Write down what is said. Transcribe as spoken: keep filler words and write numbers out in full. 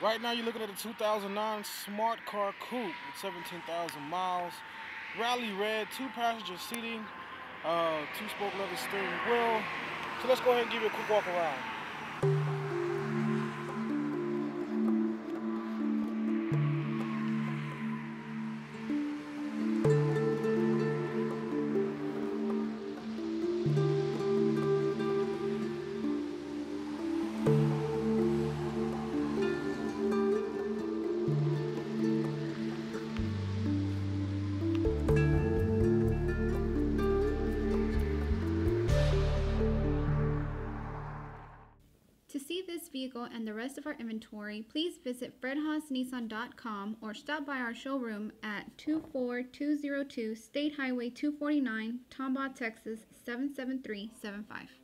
Right now you're looking at a two thousand nine Smart Car Coupe with seventeen thousand miles. Rally red, two passenger seating, uh, two spoke leather steering wheel. So let's go ahead and give you a quick walk around. To see this vehicle and the rest of our inventory, please visit fred haas nissan dot com or stop by our showroom at two four two zero two State Highway two forty-nine, Tomball, Texas seven seven three seven five.